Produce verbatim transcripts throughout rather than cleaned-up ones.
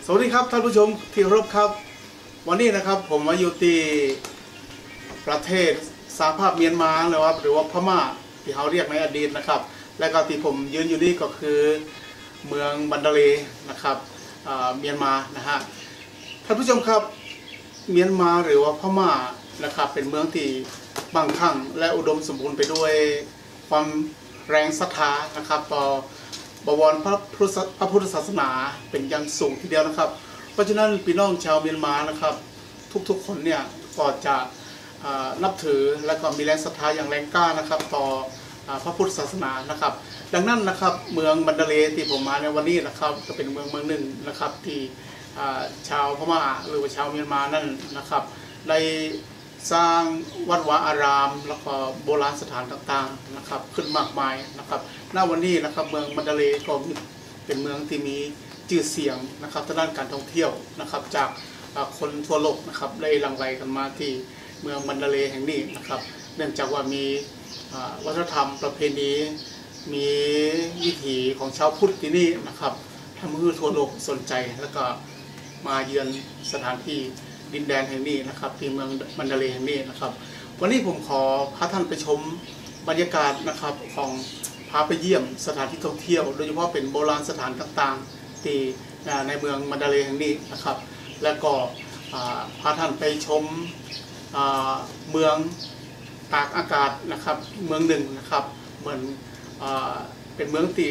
สวัสดีครับท่านผู้ชมที่เคารพครับวันนี้นะครับผมมาอยู่ที่ประเทศสหภาพเมียนมาเลยครับหรือว่าพม่าที่เขาเรียกในอดีตนะครับและก็ที่ผมยืนอยู่นี่ก็คือเมืองบันดาเลนะครับเมียนมานะฮะท่านผู้ชมครับเมียนมาหรือว่าพม่านะครับเป็นเมืองที่บางคั่งและอุดมสมบูรณ์ไปด้วยความแรงศรัทธานะครับต่อบวรพระพุทธศาสนาเป็นอย่างสูงทีเดียวนะครับเพราะฉะนั้นพี่น้องชาวเมียนมานะครับทุกๆคนเนี่ยก็จะนับถือและก็มีแรงศรัทธาอย่างแรงกล้านะครับต่อพระพุทธศาสนานะครับดังนั้นนะครับเมืองบันดาเลที่ผมมาในวันนี้นะครับก็เป็นเมืองเมืองหนึ่งนะครับที่ชาวพม่าหรือว่าชาวเมียนมานั่นนะครับได้สร้างวัดวาอารามแล้วก็โบราณสถานต่างๆนะครับขึ้นมากมายนะครับณวันนี้นะครับเมืองบันดาเลก็เป็นเมืองที่มีชื่อเสียงนะครับทางด้านการท่องเที่ยวนะครับจากคนทั่วโลกนะครับได้หลั่งไหลกันมาที่เมืองบันดาเลแห่งนี้นะครับเนื่องจากว่ามีวัฒนธรรมประเพณีมีวิถีของชาวพุทธที่นี่นะครับทำให้ทั่วโลกสนใจแล้วก็มาเยือนสถานที่ดินแดนแห่งนี้นะครับที่เมืองบันดาเลแห่งนี้นะครับวันนี้ผมขอพาท่านไปชมบรรยากาศนะครับของพาไปเยี่ยมสถานที่ท่องเที่ยวโดยเฉพาะเป็นโบราณสถานต่างๆที่ในเมืองบันดาเลแห่งนี้นะครับและก็พาท่านไปชมเมืองตากอากาศนะครับเมืองหนึ่งนะครับเหมือนเป็นเมืองที่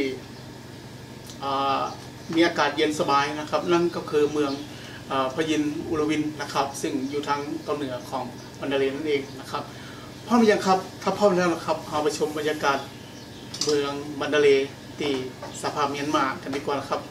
มีอากาศเย็นสบายนะครับนั่นก็คือเมืองพยินอุรวินนะครับซึ่งอยู่ทางตอนเหนือของบันดาเลนั่นเองนะครับพร้อมหรือยังครับถ้าพร้อมแล้วนะครับเราไปชมบรรยากาศเมืองบันดาเลที่สหภาพเมียนมากันดีกว่าครับ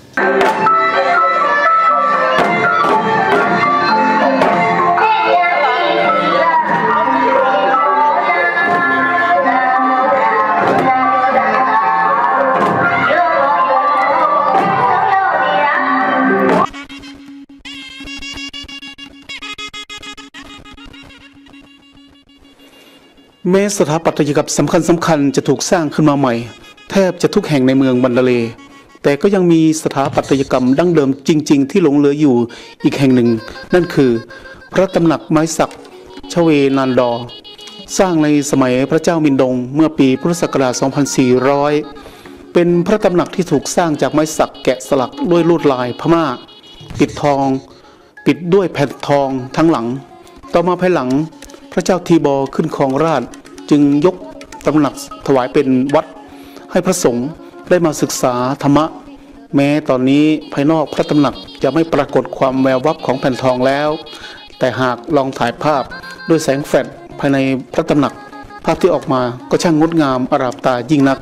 แม้สถาปัตยกรรมสำคัญสำคัญจะถูกสร้างขึ้นมาใหม่แทบจะทุกแห่งในเมืองบันดาเลแต่ก็ยังมีสถาปัตยกรรมดั้งเดิมจริงๆที่หลงเหลืออยู่อีกแห่งหนึ่งนั่นคือพระตำหนักไม้สักชเวนานดอสร้างในสมัยพระเจ้ามินดงเมื่อปีพุทธศักราช สองพันสี่ร้อย เป็นพระตำหนักที่ถูกสร้างจากไม้สักแกะสลักด้วยลวดลายพม่าปิดทองปิดด้วยแผ่นทองทั้งหลังต่อมาภายหลังพระเจ้าทีบอร์ขึ้นครองราชย์จึงยกตำหนักถวายเป็นวัดให้พระสงฆ์ได้มาศึกษาธรรมะแม้ตอนนี้ภายนอกพระตำหนักจะไม่ปรากฏความแวววับของแผ่นทองแล้วแต่หากลองถ่ายภาพด้วยแสงแฟลชภายในพระตำหนักภาพที่ออกมาก็ช่างงดงามอร่ามตายิ่งนัก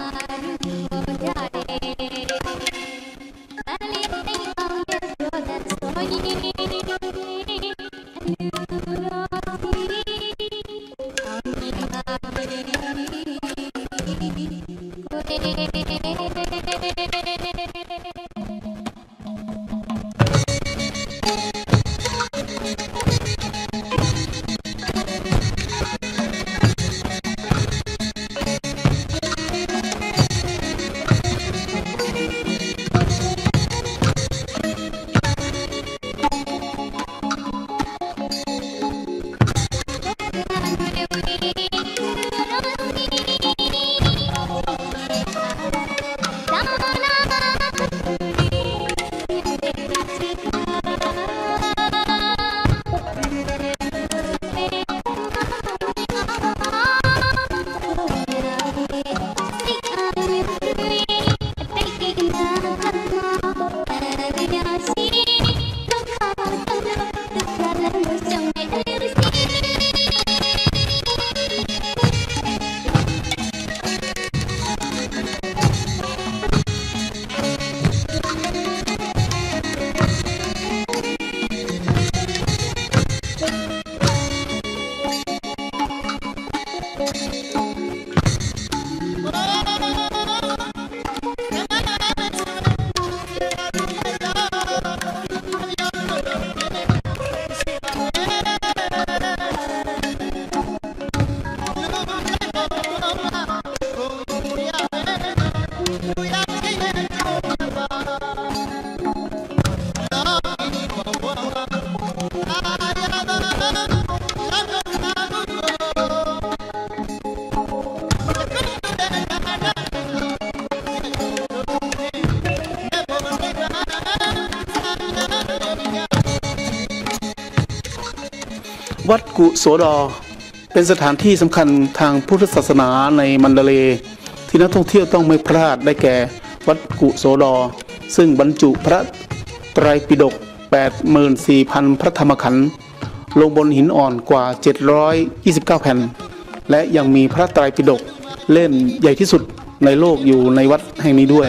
วัดกุโสดอเป็นสถานที่สำคัญทางพุทธศาสนาในมันดาเลย์ที่นักท่องเที่ยวต้องไม่พลาดได้แก่วัดกุโสดอซึ่งบรรจุพระไตรปิฎก แปดหมื่นสี่พัน พระธรรมขันธ์ลงบนหินอ่อนกว่า เจ็ดร้อยยี่สิบเก้า แผ่นและยังมีพระไตรปิฎกเล่มใหญ่ที่สุดในโลกอยู่ในวัดแห่งนี้ด้วย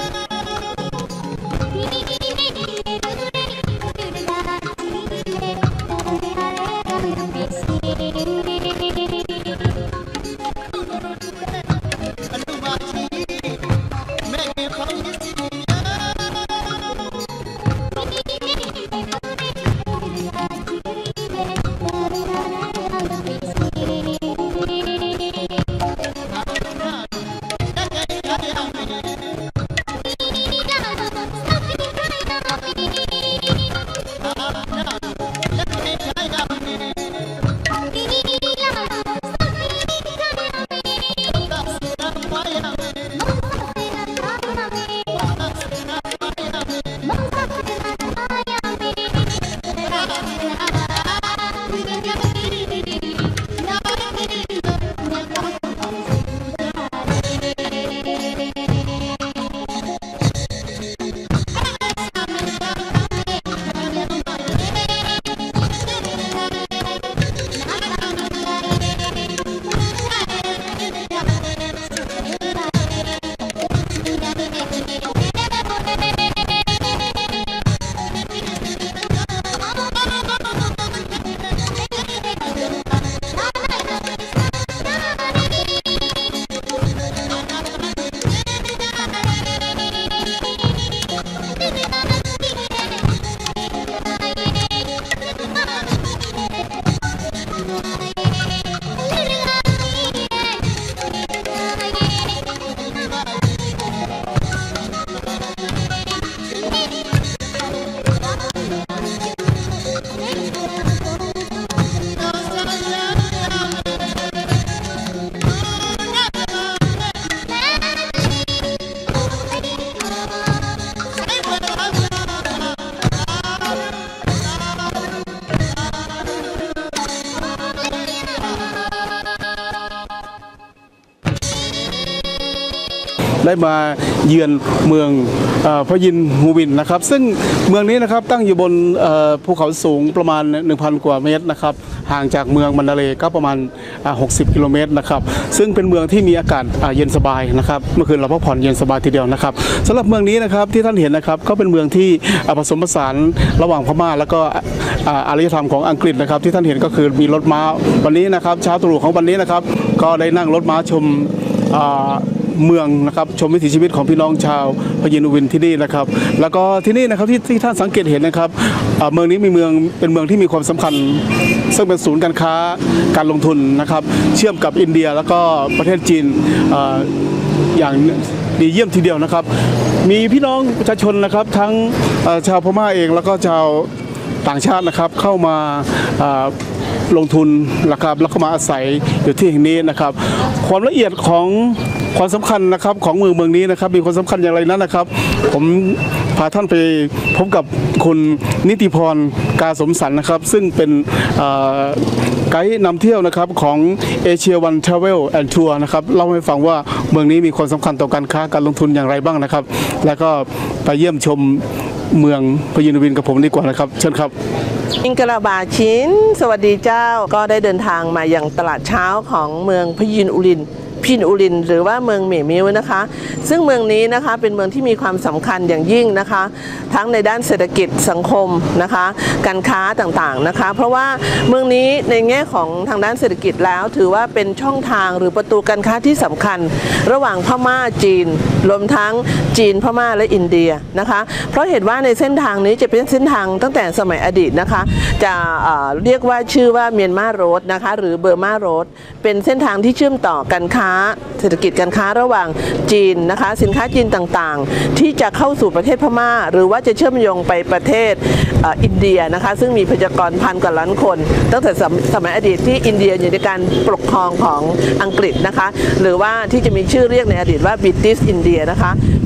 ได้มาเยือนเมืองพระยินฮูวินนะครับซึ่งเมืองนี้นะครับตั้งอยู่บนภูเขาสูงประมาณ หนึ่งพัน กว่าเมตรนะครับห่างจากเมืองมันดาเลย์ก็ประมาณหกสิบกิโลเมตรนะครับซึ่งเป็นเมืองที่มีอากาศเย็นสบายนะครับเมื่อคืนเราพักผ่อนเย็นสบายทีเดียวนะครับสำหรับเมืองนี้นะครับที่ท่านเห็นนะครับก็เป็นเมืองที่ผสมผสานระหว่างพม่าแล้วก็อารยธรรมของอังกฤษนะครับที่ท่านเห็นก็คือมีรถม้าวันนี้นะครับเช้าตรู่ของวันนี้นะครับก็ได้นั่งรถม้าชมเมืองนะครับชมวิถีชีวิตของพี่น้องชาวพยินฮูวินที่นี่นะครับแล้วก็ที่นี่นะครับที่ที่ท่านสังเกตเห็นนะครับเมืองนี้มีเมืองเป็นเมืองที่มีความสำคัญซึ่งเป็นศูนย์การค้าการลงทุนนะครับเชื่อมกับอินเดียแล้วก็ประเทศจีนอย่างดีเยี่ยมทีเดียวนะครับมีพี่น้องประชาชนนะครับทั้งชาวพม่าเองแล้วก็ชาวต่างชาตินะครับเข้ามาลงทุนนะครับแล้วก็มาอาศัยอยู่ที่แห่งนี้นะครับความละเอียดของความสำคัญนะครับของเมืองเมืองนี้นะครับมีความสำคัญอย่างไรนั้นนะครับผมพาท่านไปพบกับคุณนิติพรกาสมสันนะครับซึ่งเป็นไกด์นำเที่ยวนะครับของ Asia One Travel and Tour นะครับเล่าให้ฟังว่าเมืองนี้มีความสำคัญต่อการค้าการลงทุนอย่างไรบ้างนะครับแล้วก็ไปเยี่ยมชมเมืองพยินฮูวินกับผมดีกว่านะครับเชิญครับอิงกลาบาชินสวัสดีเจ้าก็ได้เดินทางมาอย่างตลาดเช้าของเมืองพยินฮูวินพินอุรินหรือว่าเมืองเหมี่ยมิวนะคะซึ่งเมืองนี้นะคะเป็นเมืองที่มีความสำคัญอย่างยิ่งนะคะทั้งในด้านเศรษฐกิจสังคมนะคะการค้าต่างๆนะคะเพราะว่าเมืองนี้ในแง่ของทางด้านเศรษฐกิจแล้วถือว่าเป็นช่องทางหรือประตูการค้าที่สำคัญระหว่างพม่าจีนรวมทั้งจีนพม่าและอินเดียนะคะเพราะเหตุว่าในเส้นทางนี้จะเป็นเส้นทางตั้งแต่สมัยอดีตนะคะจะเรียกว่าชื่อว่าเมียนมาโรดนะคะหรือเบอร์มาโรดเป็นเส้นทางที่เชื่อมต่อการค้าเศรษฐกิจการค้าระหว่างจีนนะคะสินค้าจีนต่างๆที่จะเข้าสู่ประเทศพม่าหรือว่าจะเชื่อมโยงไปประเทศอินเดียนะคะซึ่งมีประชากรพันกว่าล้านคนตั้งแต่สมัยอดีตที่อินเดียอยู่ในการปกครองของอังกฤษนะคะหรือว่าที่จะมีชื่อเรียกในอดีตว่าบริติชอินเดียนะคะ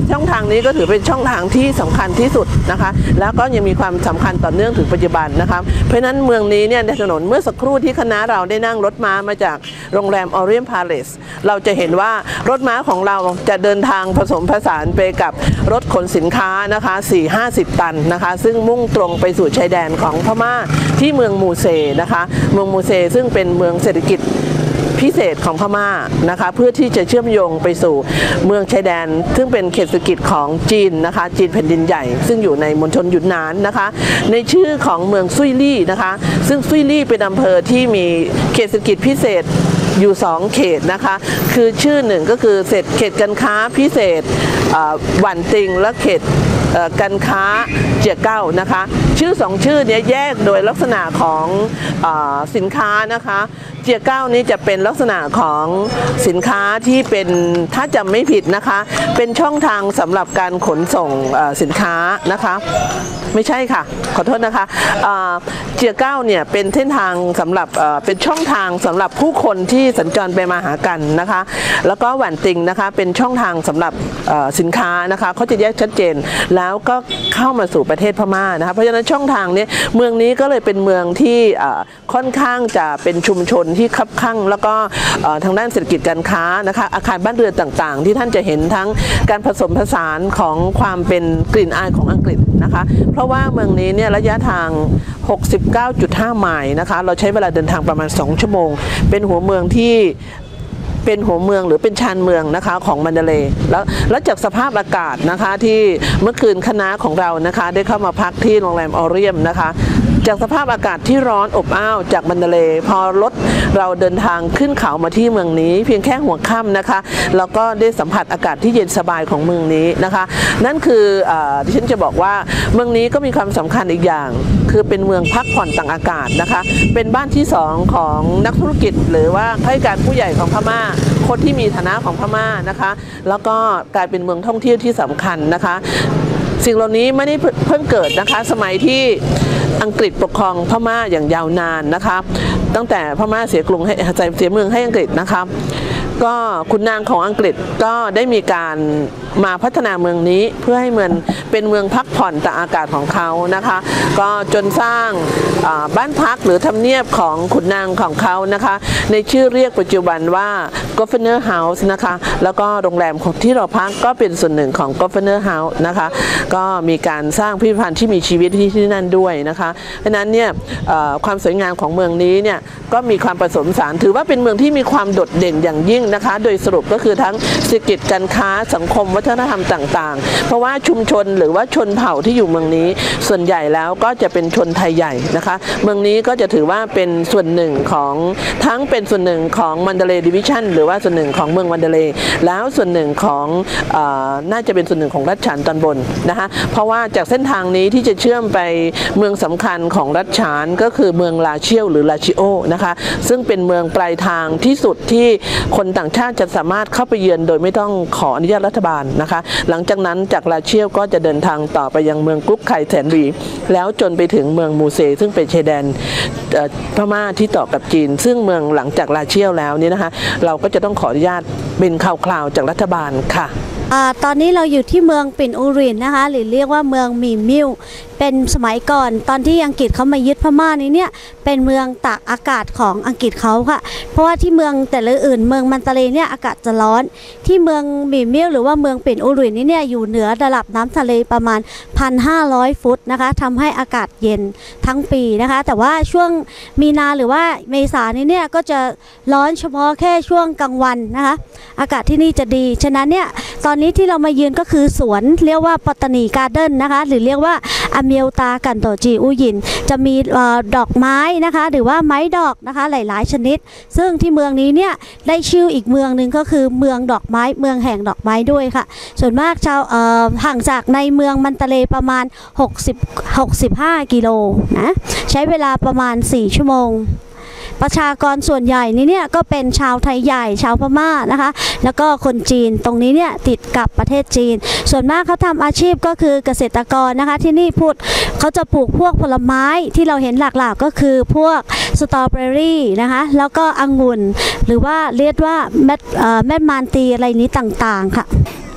ช่องทางนี้ก็ถือเป็นช่องทางที่สำคัญที่สุดนะคะแล้วก็ยังมีความสำคัญต่อเนื่องถึงปัจจุบันนะคะเพราะฉะนั้นเมืองนี้เนี่ยในถนนเมื่อสักครู่ที่คณะเราได้นั่งรถม้ามาจากโรงแรม Orient Palace เราจะเห็นว่ารถม้าของเราจะเดินทางผสมผสานไปกับรถขนสินค้านะคะ สี่ห้าสิบ ตันนะคะซึ่งมุ่งตรงไปสู่ชายแดนของพม่าที่เมืองมูเซนะคะเมืองมูเซซึ่งเป็นเมืองเศรษฐกิจพิเศษของพม่านะคะเพื่อที่จะเชื่อมโยงไปสู่เมืองชายแดนซึ่งเป็นเขตเศรษฐกิจของจีนนะคะจีนแผ่นดินใหญ่ซึ่งอยู่ในมณฑลหยุนนานนะคะในชื่อของเมืองซุยลี่นะคะซึ่งซุยลี่เป็นอำเภอที่มีเขตเศรษฐกิจพิเศษอยู่สองเขตนะคะคือชื่อหนึ่งก็คือเขตการค้าพิเศษหวันติงและเขตการค้าเจียเก้านะคะชื่อสองชื่อนี้แยกโดยลักษณะของอสินค้านะคะเจียเก้านี้จะเป็นลักษณะของสินค้าที่เป็นถ้าจำไม่ผิดนะคะเป็นช่องทางสำหรับการขนส่งสินค้านะคะไม่ใช่ค่ะขอโทษนะคะเจียเก้าเนี่ยเป็นเส้นทางสำหรับเป็นช่องทางสำหรับผู้คนที่สัญจรไปมาหากันนะคะแล้วก็หวันติงนะคะเป็นช่องทางสำหรับสินค้านะคะเขาจะแยกชัดเจนแล้วก็เข้ามาสู่ประเทศพม่านะคะเพราะฉะนั้นช่องทางนี้เมืองนี้ก็เลยเป็นเมืองที่ค่อนข้างจะเป็นชุมชนที่คับคั่งแล้วก็ทางด้านเศรษฐกิจการค้านะคะอาคารบ้านเรือนต่างๆที่ท่านจะเห็นทั้งการผสมผสานของความเป็นกลิ่นอายของอังกฤษนะคะเพราะว่าเมืองนี้เนี่ยระยะทาง หกสิบเก้าจุดห้า ไมล์นะคะเราใช้เวลาเดินทางประมาณสองชั่วโมงเป็นหัวเมืองที่เป็นหัวเมืองหรือเป็นชานเมืองนะคะของมันเดเลย์แล้วแล้วจากสภาพอากาศนะคะที่เมื่อคืนคณะของเรานะคะได้เข้ามาพักที่โรงแรมออเรียมนะคะจากสภาพอากาศที่ร้อนอบอ้าวจากมันเดเลย์พอรถเราเดินทางขึ้นเขามาที่เมืองนี้เพียงแค่หัวค่ำนะคะแล้วก็ได้สัมผัสอากาศที่เย็นสบายของเมืองนี้นะคะนั่นคือที่ฉันจะบอกว่าเมืองนี้ก็มีความสำคัญอีกอย่างคือเป็นเมืองพักผ่อนต่างอากาศนะคะเป็นบ้านที่สองของนักธุรกิจหรือว่าข้าราชการผู้ใหญ่ของพม่าคนที่มีฐานะของพม่านะคะแล้วก็กลายเป็นเมืองท่องเที่ยวที่สำคัญนะคะสิ่งเหล่านี้ไม่ได้เพิ่งเกิดนะคะสมัยที่อังกฤษปกครองพม่าอย่างยาวนานนะคะตั้งแต่พม่าเสียกรุงให้เสียเมืองให้อังกฤษนะคะก็ขุนนางของอังกฤษก็ได้มีการมาพัฒนาเมืองนี้เพื่อให้เมืองเป็นเมืองพักผ่อนตากอากาศของเขานะคะก็จนสร้างบ้านพักหรือทำเนียบของขุนนางของเขานะคะในชื่อเรียกปัจจุบันว่า Governor House นะคะแล้วก็โรงแรมที่เราพักก็เป็นส่วนหนึ่งของ Governor House นะคะก็มีการสร้างพิพิธภัณฑ์ที่มีชีวิตที่ที่นั่นด้วยนะคะเพราะนั้นเนี่ยความสวยงามของเมืองนี้เนี่ยก็มีความผสมผสานถือว่าเป็นเมืองที่มีความโดดเด่นอย่างยิ่งนะคะโดยสรุปก็คือทั้งเศรษฐกิจการค้าสังคมวัฒนธรรมต่างๆเพราะว่าชุมชนหรือว่าชนเผ่าที่อยู่เมืองนี้ส่วนใหญ่แล้วก็จะเป็นชนไทยใหญ่นะคะเมืองนี้ก็จะถือว่าเป็นส่วนหนึ่งของทั้งเป็นส่วนหนึ่งของมันเดเลย์ดิวิชั่นหรือว่าส่วนหนึ่งของเมืองมันเดเลย์แล้วส่วนหนึ่งของน่าจะเป็นส่วนหนึ่งของรัฐฉานตอนบนนะคะเพราะว่าจากเส้นทางนี้ที่จะเชื่อมไปเมืองสำคัญของรัฐฉานก็คือเมืองลาเชียวหรือลาชิโอนะคะซึ่งเป็นเมืองปลายทางที่สุดที่คนต่างชาติจะสามารถเข้าไปเยือนโดยไม่ต้องขออนุญาตรัฐบาลนะคะหลังจากนั้นจากลาเชียวก็จะเดินทางต่อไปยังเมืองกรุ๊ปไข่แสนรีแล้วจนไปถึงเมืองมูเซซึ่งเป็นชายแดนพม่าที่ต่อกับจีนซึ่งเมืองหลังจากลาเชียวแล้วนี่นะคะเราก็จะต้องขออนุญาตเป็นข่าวๆจากรัฐบาลค่ะตอนนี้เราอยู่ที่เมืองปิ่นอูรินนะคะหรือเรียกว่าเมืองหมี่มิ้วเป็นสมัยก่อนตอนที่อังกฤษเขามายึดพม่านี้เนี่ยเป็นเมืองตากอากาศของอังกฤษเขาค่ะเพราะว่าที่เมืองแต่ละอื่นเมืองมันตาเลเนี่ยอากาศจะร้อนที่เมืองหมี่มิ้วหรือว่าเมืองปิ่นอูรินนี้เนี่ยอยู่เหนือระดับน้ำทะเลประมาณ หนึ่งพันห้าร้อย ฟุตนะคะทำให้อากาศเย็นทั้งปีนะคะแต่ว่าช่วงมีนาหรือว่าเมษานี้เนี่ยก็จะร้อนเฉพาะแค่ช่วงกลางวันนะคะอากาศที่นี่จะดีฉะนั้นเนี่ยตอนนี้ที่เรามายืนก็คือสวนเรียกว่าปัตตานีการ์เด้นนะคะหรือเรียกว่าอเมียวตากันโตจีอูยินจะมีดอกไม้นะคะหรือว่าไม้ดอกนะคะหลายๆชนิดซึ่งที่เมืองนี้เนี่ยได้ชื่ออีกเมืองหนึ่งก็คือเมืองดอกไม้เมืองแห่งดอกไม้ด้วยค่ะส่วนมากชาวห่างจากในเมืองมันตาเลประมาณหกสิบ หกสิบห้ากิโลนะใช้เวลาประมาณสี่ชั่วโมงประชากรส่วนใหญ่นี้เนี่ยก็เป็นชาวไทยใหญ่ชาวพม่านะคะแล้วก็คนจีนตรงนี้เนี่ยติดกับประเทศจีนส่วนมากเขาทำอาชีพก็คือเกษตรกรนะคะที่นี่พูดเขาจะปลูกพวกผลไม้ที่เราเห็นหลักๆก็คือพวกสตรอเบอรี่นะคะแล้วก็องุ่นหรือว่าเรียกว่าแมดแมดมานตีอะไรนี้ต่างๆค่ะ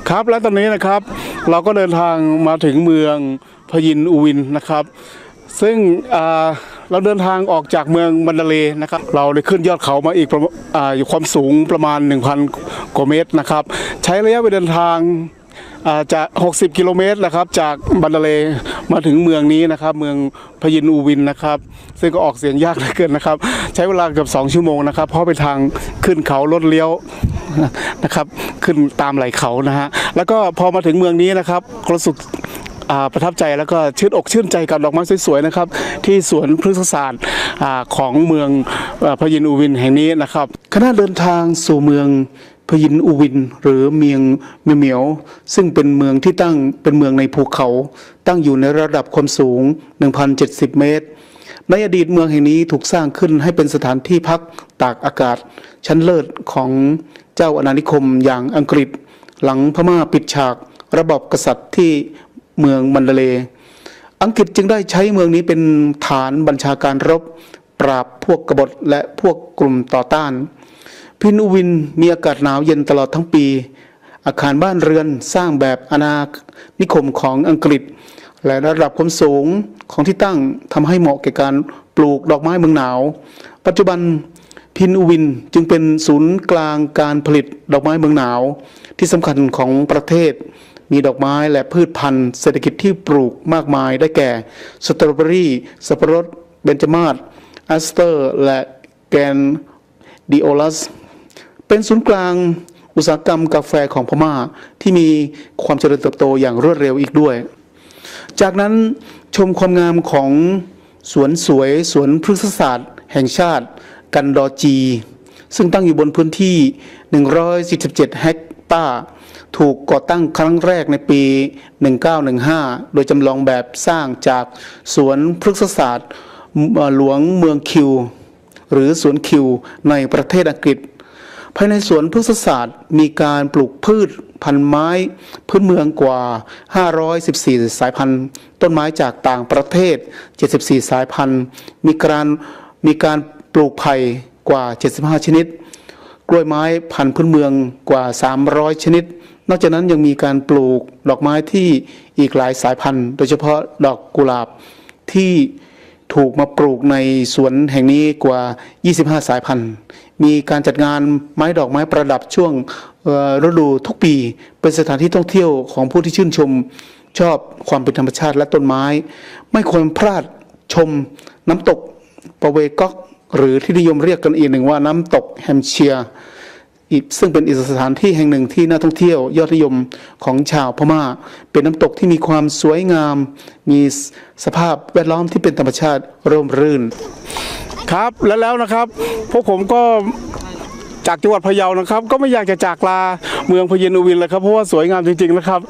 ครับและตอนนี้นะครับเราก็เดินทางมาถึงเมืองพยินอุวินนะครับซึ่งเราเดินทางออกจากเมืองมันดาเลย์นะครับเราได้ขึ้นยอดเขามาอีกอยู่ความสูงประมาณ หนึ่งพัน กว่าเมตรนะครับใช้ระยะเวลาเดินทางจะหกสิบกิโลเมตรนะครับจากมันดาเลย์มาถึงเมืองนี้นะครับเมืองพยินอุวินนะครับซึ่งก็ออกเสียงยากเหลือเกินนะครับใช้เวลาเกือบสองชั่วโมงนะครับเพราะเป็นทางขึ้นเขาลดเลี้ยวนะครับขึ้นตามไหล่เขานะฮะแล้วก็พอมาถึงเมืองนี้นะครับรู้สึกประทับใจแล้วก็ชื่นอกชื่นใจกับดอกไม้สวยๆนะครับที่สวนพฤกษศาสตร์ของเมืองพยินอุวินแห่งนี้นะครับขณะเดินทางสู่เมืองพยินอุวินหรือเมียงเมียวเหมียวซึ่งเป็นเมืองที่ตั้งเป็นเมืองในภูเขาตั้งอยู่ในระดับความสูง หนึ่งพันเจ็ดสิบ เมตรในอดีตเมืองแห่งนี้ถูกสร้างขึ้นให้เป็นสถานที่พักตากอากาศชั้นเลิศของเจ้าอาณานิคมอย่างอังกฤษหลังพม่าปิดฉากระบอบกษัตริย์ที่เมืองมันดาเลย์อังกฤษจึงได้ใช้เมืองนี้เป็นฐานบัญชาการรบปราบพวกกบฏและพวกกลุ่มต่อต้านพินอุวินมีอากาศหนาวเย็นตลอดทั้งปีอาคารบ้านเรือนสร้างแบบอาณานิคมของอังกฤษและระดับความสูงของที่ตั้งทำให้เหมาะแก่การปลูกดอกไม้เมืองหนาวปัจจุบันพินอุวินจึงเป็นศูนย์กลางการผลิตดอกไม้เมืองหนาวที่สำคัญของประเทศมีดอกไม้และพืชพันธุ์เศรษฐกิจที่ปลูกมากมายได้แก่สตรอเบอรี่สับปะรดเบญจมาศอัสเตอร์และแกนดิโอลัสเป็นศูนย์กลางอุตสาหกรรมกาแฟของพม่าที่มีความเจริญเติบโตอย่างรวดเร็วอีกด้วยจากนั้นชมความงามของสวนสวยสวนพฤกษศาสตร์แห่งชาติกันดอจีซึ่งตั้งอยู่บนพื้นที่หนึ่งร้อยสี่สิบเจ็ดเฮกตาร์ถูกก่อตั้งครั้งแรกในปีหนึ่งพันเก้าร้อยสิบห้าโดยจำลองแบบสร้างจากสวนพฤกษศาสตร์หลวงเมืองคิวหรือสวนคิวในประเทศอังกฤษภายในสวนพฤกษศาสตร์มีการปลูกพืชพันธุ์ไม้พื้นเมืองกว่าห้าร้อยสิบสี่สายพันธุ์ต้นไม้จากต่างประเทศเจ็ดสิบสี่สายพันธุ์มีการมีการปลูกไผ่กว่าเจ็ดสิบห้าชนิดกล้วยไม้พันธุ์พื้นเมืองกว่าสามร้อยชนิดนอกจากนั้นยังมีการปลูกดอกไม้ที่อีกหลายสายพันธุ์โดยเฉพาะดอกกุหลาบที่ถูกมาปลูกในสวนแห่งนี้กว่ายี่สิบห้าสายพันธุ์มีการจัดงานไม้ดอกไม้ประดับช่วงฤดูทุกปีเป็นสถานที่ท่องเที่ยวของผู้ที่ชื่นชมชอบความเป็นธรรมชาติและต้นไม้ไม่ควรพลาดชมน้ำตกปะเวก๊อกหรือที่นิยมเรียกกันอีกหนึ่งว่าน้ำตกแฮมเชียร์ซึ่งเป็นอีกสถานที่แห่งหนึ่งที่น่าท่องเที่ยวยอดนิยมของชาวพม่าเป็นน้ำตกที่มีความสวยงามมีสภาพแวดล้อมที่เป็นธรรมชาติร่มรื่นครับและแล้วนะครับพวกผมก็จากจังหวัดพะเยานะครับก็ไม่อยากจะจากลาเมืองพยินอุวินเลยครับเพราะว่าสวยงามจริงๆนะครับ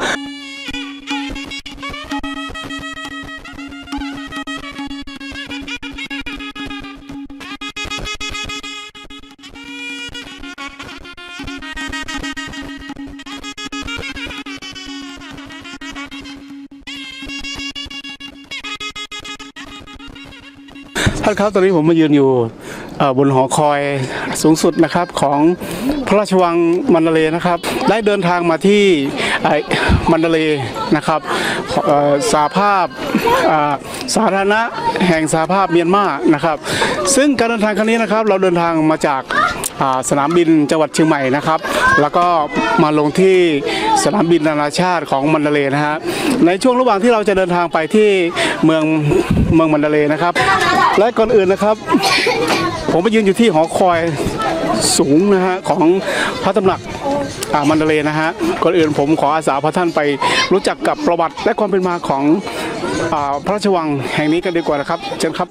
ท่านครับตอนนี้ผมมายืนอยู่บนหอคอยสูงสุดนะครับของพระราชวังมันดาเลย์นะครับได้เดินทางมาที่มันดาเลย์นะครับสหภาพสาธารณะแห่งสหภาพเมียนมานะครับซึ่งการเดินทางครั้งนี้นะครับเราเดินทางมาจากสนามบินจังหวัดเชียงใหม่นะครับแล้วก็มาลงที่สนามบินนานาชาติของมันดาเลย์นะฮะในช่วงระหว่างที่เราจะเดินทางไปที่เมืองเมืองมันดาเลย์นะครับและก่อนอื่นนะครับผมไปยืนอยู่ที่หอคอยสูงนะฮะของพระตำหนักมันดาเลย์นะฮะก่อนอื่นผมขออาสาพระท่านไปรู้จักกับประวัติและความเป็นมาของพระราชวังแห่งนี้กันดีกว่านะครับเชิญครับ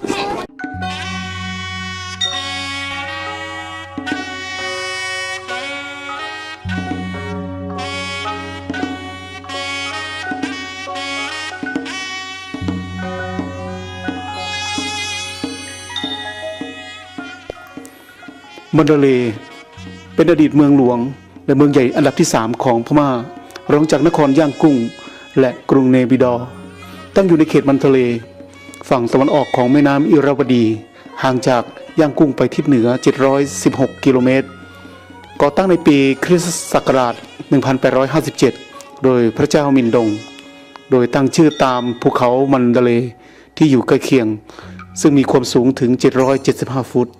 มันดาเลย์เป็นอดีตเมืองหลวงและเมืองใหญ่อันดับที่สามของพม่ารองจากนครย่างกุ้งและกรุงเนปิดอร์ตั้งอยู่ในเขตมันดาเลย์ฝั่งตะวันออกของแม่น้ำอิราวดีห่างจากย่างกุ้งไปทิศเหนือเจ็ดร้อยสิบหกกิโลเมตรก่อตั้งในปีคริสตศักราชหนึ่งพันแปดร้อยห้าสิบเจ็ดโดยพระเจ้ามินดงโดยตั้งชื่อตามภูเขามันดาเลย์ที่อยู่ใกล้เคียงซึ่งมีความสูงถึงเจ็ดร้อยเจ็ดสิบห้าฟุต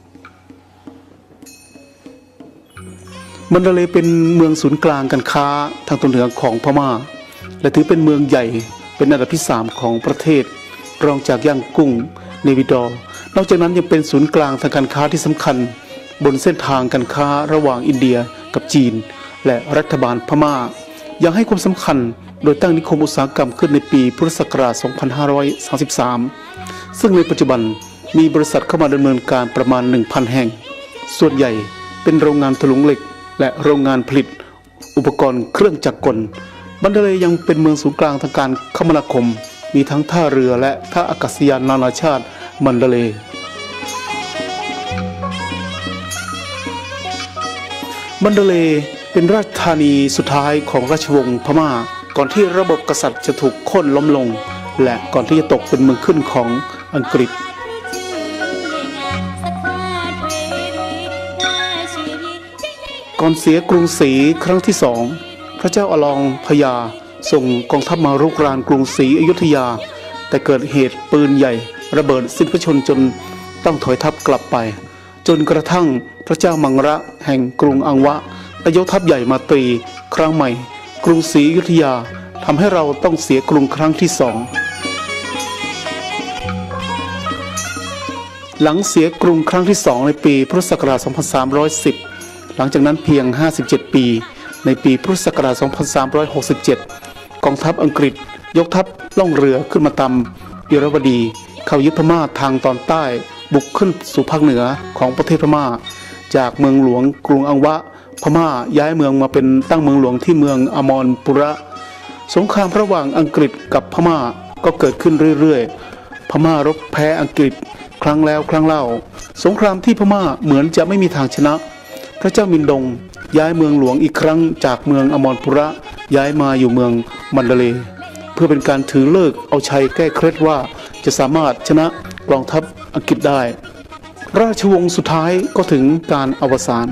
มันดาเลย์เป็นเมืองศูนย์กลางการค้าทางตอนเหนือของพม่าและถือเป็นเมืองใหญ่เป็นอันดับที่สามของประเทศรองจากย่างกุ้งเนวิดอร์นอกจากนั้นยังเป็นศูนย์กลางทางการค้าที่สำคัญบนเส้นทางการค้าระหว่างอินเดียกับจีนและรัฐบาลพม่ายังให้ความสำคัญโดยตั้งนิคมอุตสาหกรรมขึ้นในปีพุทธศักราช สองพันห้าร้อยสามสิบสาม ซึ่งในปัจจุบันมีบริษัทเข้ามาดำเนินการประมาณ หนึ่งพัน แห่งส่วนใหญ่เป็นโรงงานถลุงเหล็กและโรงงานผลิตอุปกรณ์เครื่องจักรกลมันดาเลย์ยังเป็นเมืองศูนย์กลางทางการคมนาคมมีทั้งท่าเรือและท่าอากาศยานนานาชาติมันดาเลย์มันดาเลย์เป็นราชธานีสุดท้ายของราชวงศ์พม่าก่อนที่ระบบกษัตริย์จะถูกโค่นล้มลงและก่อนที่จะตกเป็นเมืองขึ้นของอังกฤษก่อนเสียกรุงศรีครั้งที่สองพระเจ้าอลองพญาส่งกองทัพมารุกรานกรุงศรีอยุธยาแต่เกิดเหตุปืนใหญ่ระเบิดสิ้นพระชนม์จนต้องถอยทัพกลับไปจนกระทั่งพระเจ้ามังระแห่งกรุงอังวะได้ยกทัพใหญ่มาตีครั้งใหม่กรุงศรีอยุธยาทำให้เราต้องเสียกรุงครั้งที่สองหลังเสียกรุงครั้งที่สองในปีพุทธศักราช สองพันสามร้อยสิบ หลังจากนั้นเพียงห้าสิบเจ็ดปีในปีพุทธศักราช สองพันสามร้อยหกสิบเจ็ด กองทัพอังกฤษยกทัพล่องเรือขึ้นมาตามอิรวดีเข้ายึดพม่าทางตอนใต้บุกขึ้นสู่ภาคเหนือของประเทศพม่าจากเมืองหลวงกรุงอังวะพม่าย้ายเมืองมาเป็นตั้งเมืองหลวงที่เมืองอมรปุระสงครามระหว่างอังกฤษกับพม่าก็เกิดขึ้นเรื่อยๆพม่ารบแพ้อังกฤษครั้งแล้วครั้งเล่าสงครามที่พม่าเหมือนจะไม่มีทางชนะพระเจ้ามินดงย้ายเมืองหลวงอีกครั้งจากเมืองอมรปุระย้ายมาอยู่เมืองมันดาเลย์เพื่อเป็นการถือเลิกเอาชัยแก้เคล็ดว่าจะสามารถชนะกองทัพอังกฤษได้ราชวงศ์สุดท้ายก็ถึงการอวสาน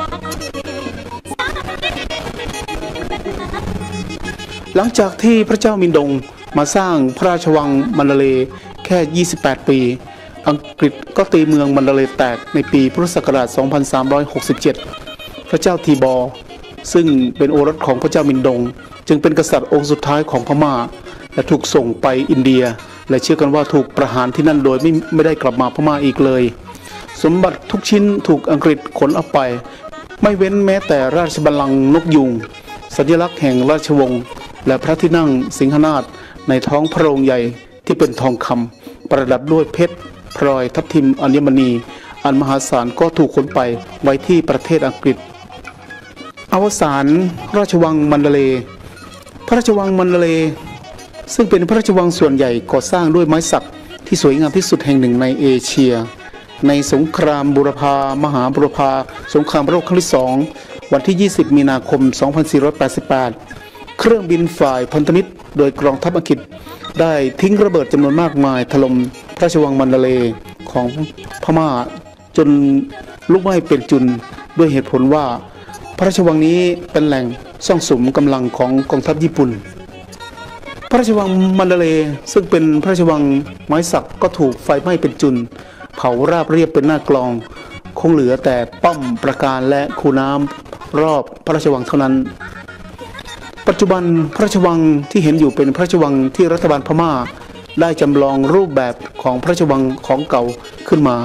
หลังจากที่พระเจ้ามินดงมาสร้างพระราชวังมันดาเลย์แค่ยี่สิบแปดปีอังกฤษก็ตีเมืองมันดาเลย์แตกในปีพุทธศักราช สองพันสามร้อยหกสิบเจ็ด พระเจ้าทีบอร์ซึ่งเป็นโอรสของพระเจ้ามินดงจึงเป็นกษัตริย์องค์สุดท้ายของพม่าและถูกส่งไปอินเดียและเชื่อกันว่าถูกประหารที่นั่นโดยไม่ไม่ได้กลับมาพม่าอีกเลยสมบัติทุกชิ้นถูกอังกฤษขนเอาไปไม่เว้นแม้แต่ราชบัลลังก์นกยูงสัญลักษณ์แห่งราชวงศ์และพระที่นั่งสิงหนาถในท้องพระโรงใหญ่ที่เป็นทองคำประดับด้วยเพชรพลอยทับทิมอัญมณีอันมหาศาลก็ถูกขนไปไว้ที่ประเทศอังกฤษอวสานราชวังมันดาเลย์พระราชวังมันดาเลย์ซึ่งเป็นพระราชวังส่วนใหญ่ก่อสร้างด้วยไม้สักที่สวยงามที่สุดแห่งหนึ่งในเอเชียในสงครามบุรพามหาบุรพาสงครามโลกครั้งที่สองวันที่ยี่สิบมีนาคมสองพันสี่ร้อยแปดสิบแปดเครื่องบินฝ่ายพันธมิตรโดยกองทัพอังกฤษได้ทิ้งระเบิดจำนวนมากมายถล่มพระราชวังมันดาเลย์ของพม่าจนลุกไหม้เป็นจุนด้วยเหตุผลว่าพระราชวังนี้เป็นแหล่งซ่องสุมกำลังของกองทัพญี่ปุ่นพระราชวังมันดาเลย์ซึ่งเป็นพระราชวังไม้สักก็ถูกไฟไหม้เป็นจุนเผาราบเรียบเป็นหน้ากลองคงเหลือแต่ป้อมปราการและคูน้ำรอบพระราชวังเท่านั้นปัจจุบันพระราชวังที่เห็นอยู่เป็นพระราชวังที่รัฐบาลพม่าได้จำลองรูปแบบของพระราชวังของเก่าขึ้นมา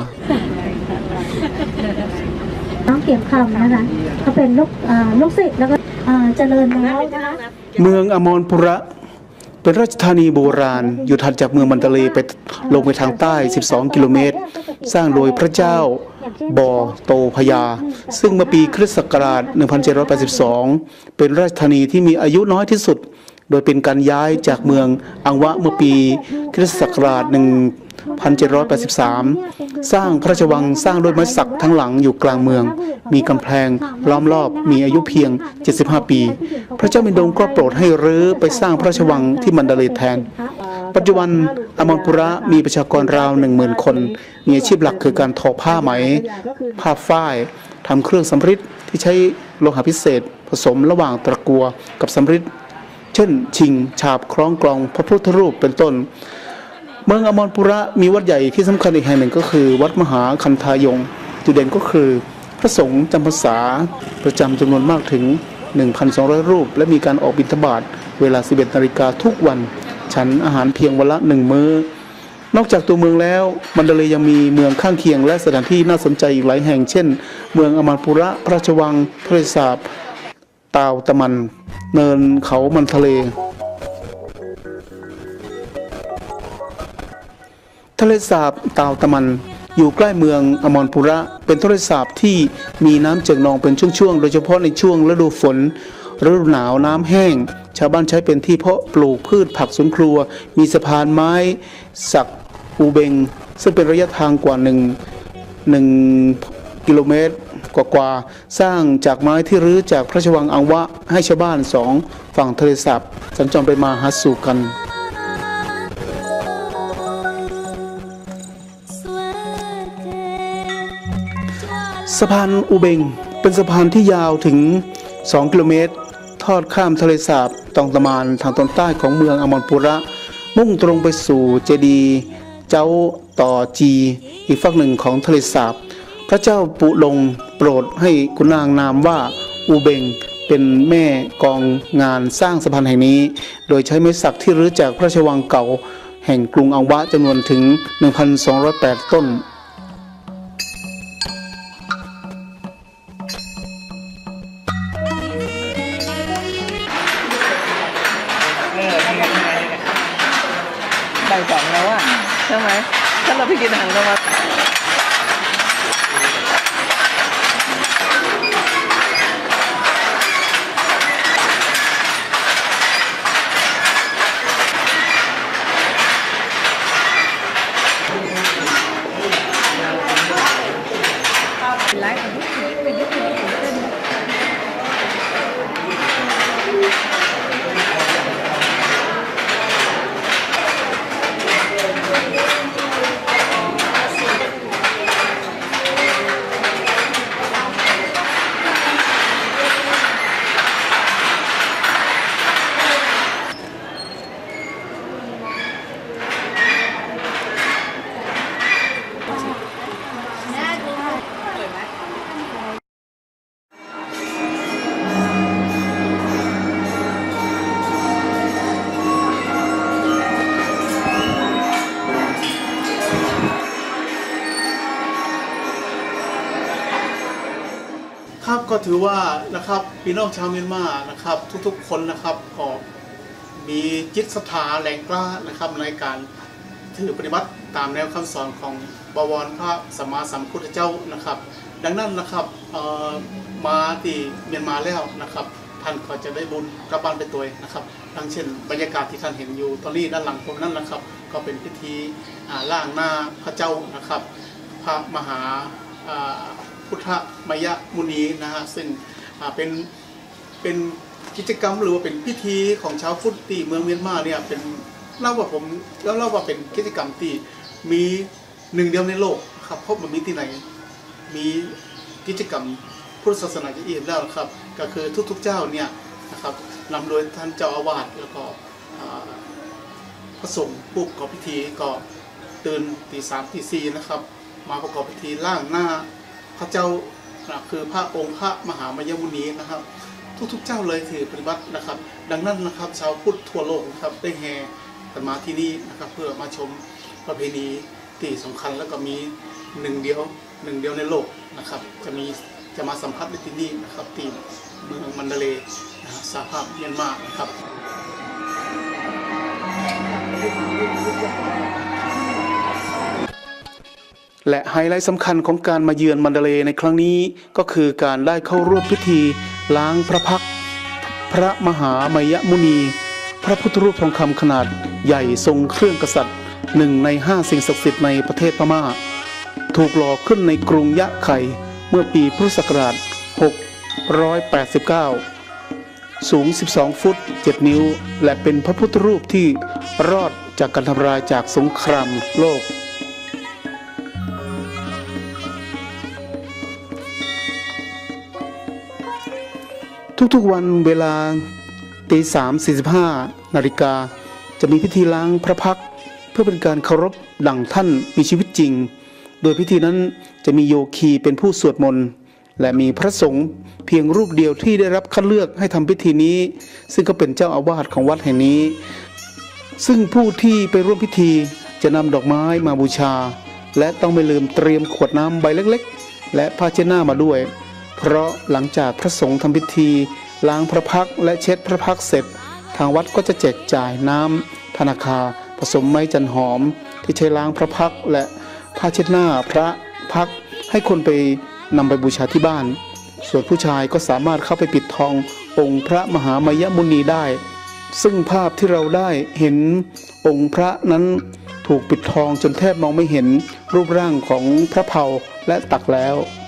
น้องเก็บคำนะคะเขาเป็นลูกลูกศิษย์แล้วก็เจริญแล้วนะคะเมืองอมรปุระเป็นราชธานีโบราณอยู่ถัดจากเมืองมันดาเลย์ไปลงไปทางใต้สิบสองกิโลเมตรสร้างโดยพระเจ้าบอโตพยาซึ่งเมื่อปีคริสต์ศักราชหนึ่งพันเจ็ดร้อยแปดสิบสองเป็นราชธานีที่มีอายุน้อยที่สุดโดยเป็นการย้ายจากเมืองอังวะเมื่อปีคริสต์ศักราชหนึ่งพันเจ็ดร้อยแปดสิบสามสร้างพระราชวังสร้างด้วยไม้สักทั้งหลังอยู่กลางเมืองมีกำแพงล้อมรอบมีอายุเพียงเจ็ดสิบห้าปีพระเจ้ามินดงก็โปรดให้รื้อไปสร้างพระราชวังที่มันดาเลย์แทนปัจจุบันอมรปุระมีประชากรราวหนึ่งหมื่นคนมีอาชีพหลักคือการทอผ้าไหมผ้าฝ้ายทำเครื่องสำริดที่ใช้โลหะพิเศษผสมระหว่างตะกั่วกับสำริดเฉช่นชิงฉาบคล้องกลองพระพุทธรูปเป็นต้นเมืองอมรปุระมีวัดใหญ่ที่สำคัญอีกแห่งหนึ่งก็คือวัดมหาคันธายงจุดเด่นก็คือพระสงฆ์จำพรรษาประจำจำนวนมากถึง หนึ่งพันสองร้อย รูปและมีการออกบิณฑบาตเวลา สิบเอ็ด นาฬิกาทุกวันฉันอาหารเพียงวันละหนึ่งมื้อนอกจากตัวเมืองแล้วมันดาเลย์ยังมีเมืองข้างเคียงและสถานที่น่าสนใจอีกหลายแห่งเช่นเมืองอมรปุระพระราชวังทะเลสาบตาวตะมันเนินเขามันทะเลทะเลสาบตาวตะมันอยู่ใกล้เมืองอมรปุระเป็นทะเลสาบที่มีน้ำเจิ่งนองเป็นช่วงๆโดยเฉพาะในช่วงฤดูฝนฤดูหนาวน้ำแห้งชาวบ้านใช้เป็นที่เพาะปลูกพืชผักสวนครัวมีสะพานไม้สักอูเบงซึ่งเป็นระยะทางกว่าหนึ่งหนึ่งกิโลเมตรกว่าๆสร้างจากไม้ที่รื้อจากพระราชวังอังวะให้ชาวบ้านสองฝั่งทะเลสาบสัญจรไปมาหาสู่กันสะพานอูเบงเป็นสะพานที่ยาวถึงสองกิโลเมตรทอดข้ามทะเลสาบตองตะมานทางตอนใต้ของเมืองอมรปุระมุ่งตรงไปสู่เจดีย์เจ้าต่อจีอีกฝั่งหนึ่งของทะเลสาบพระเจ้าปุลงโปรดให้ขุนนางนามว่าอูเบงเป็นแม่กองงานสร้างสะพานแห่งนี้โดยใช้ไม้สักที่รื้อจากพระราชวังเก่าแห่งกรุงอังวะจำนวนถึง หนึ่งพันสองร้อยแปด ต้นบ่ายสองแล้วอ่ะใช่ไหมถ้าเราไปกินอาหารเรามาครับก็ถือว่านะครับพี่น้องชาวเมียนมานะครับทุกๆคนนะครับก็มีจิตศรัทธาแรงกล้านะครับในการถือปฏิบัติตามแนวคำสอนของบวรพระสัมมาสัมพุทธเจ้านะครับดังนั้นนะครับมาที่เมียนมาแล้วนะครับท่านก็จะได้บุญกลับบ้านไปตัวนะครับดังเช่นบรรยากาศที่ท่านเห็นอยู่ตอนนี้ด้านหลังผมนั่นนะครับก็เป็นพิธีล่างหน้าพระเจ้านะครับพระมหาพุทธมยมุนีนะฮะซึ่งเป็นเป็นกิจกรรมหรือว่าเป็นพิธีของชาวพุทธที่เมืองเมียนมาเนี่ยเป็นเล่าว่าผมแล้วเล่าว่าเป็นกิจกรรมที่มีหนึ่งเดียวในโลกครับเพราะมันมีที่ไหนมีกิจกรรมพุทธศาสนาจะอีกแล้วครับก็คือทุกๆเจ้าเนี่ยนะครับนำโดยท่านเจ้าอาวาสแล้วก็พระสงฆ์ผู้ประกอบพิธีก็ตื่นตีสามตีสี่นะครับมาประกอบพิธีล่างหน้าพระเจ้าคือพระองค์พระมหามยมุนีนะครับทุกๆเจ้าเลยถือปฏิบัตินะครับดังนั้นนะครับชาวพุทธทั่วโลกนะครับได้แห่กันมาที่นี่นะครับเพื่อมาชมประเพณีที่สำคัญแล้วก็มีหนึ่งเดียวหนึ่งเดียวในโลกนะครับจะมีจะมาสัมผัสในที่นี่นะครับที่เมืองมันดาเลย์นะสหภาพเมียนมานะครับและไฮไลท์สำคัญของการมาเยือนมันดาเลย์ในครั้งนี้ก็คือการได้เข้าร่วมพิธีล้างพระพักตร์พระมหามยมุนีพระพุทธรูปทองคำขนาดใหญ่ทรงเครื่องกษัตริย์หนึ่งในห้าสิ่งศักดิ์สิทธิ์ในประเทศพม่าถูกหล่อขึ้นในกรุงยะไข่เมื่อปีพุทธศักราชหกร้อยแปดสิบเก้าสูงสิบสองฟุตเจ็ดนิ้วและเป็นพระพุทธรูปที่รอดจากการทำลายจากสงครามโลกทุกๆวันเวลาตีสามสี่สิบห้านาฬิกาจะมีพิธีล้างพระพักตร์เพื่อเป็นการเคารพดั่งท่านมีชีวิตจริงโดยพิธีนั้นจะมีโยคีเป็นผู้สวดมนต์และมีพระสงฆ์เพียงรูปเดียวที่ได้รับคัดเลือกให้ทำพิธีนี้ซึ่งก็เป็นเจ้าอาวาสของวัดแห่งนี้ซึ่งผู้ที่ไปร่วมพิธีจะนำดอกไม้มาบูชาและต้องไม่ลืมเตรียมขวดน้ำใบเล็กๆและผ้าเช็ดหน้ามาด้วยเพราะหลังจากพระสงฆ์ทำพิธีล้างพระพักตร์และเช็ดพระพักตร์เสร็จทางวัดก็จะแจกจ่ายน้ำธนาคาผสมไม้จันหอมที่ใช้ล้างพระพักตร์และผ้าเช็ดหน้าพระพักตร์ให้คนไปนำไปบูชาที่บ้านส่วนผู้ชายก็สามารถเข้าไปปิดทององค์พระมหามายมุนีได้ซึ่งภาพที่เราได้เห็นองค์พระนั้นถูกปิดทองจนแทบมองไม่เห็นรูปร่างของพระเพาและตักแล้ว